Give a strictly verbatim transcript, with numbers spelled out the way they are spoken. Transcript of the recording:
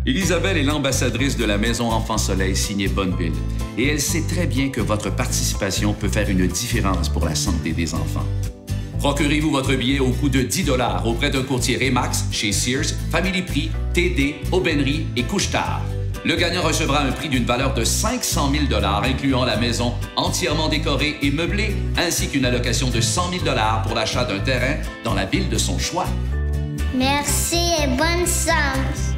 Isabelle est l'ambassadrice de la Maison Enfant Soleil signée Bonneville et elle sait très bien que votre participation peut faire une différence pour la santé des enfants. Procurez-vous votre billet au coût de dix dollars auprès d'un courtier Remax, chez Sears, Family Prix, T D, Aubainerie et Couche-Tard. Le gagnant recevra un prix d'une valeur de cinq cent mille dollars, incluant la maison entièrement décorée et meublée, ainsi qu'une allocation de cent mille dollars pour l'achat d'un terrain dans la ville de son choix. Merci et bonne chance!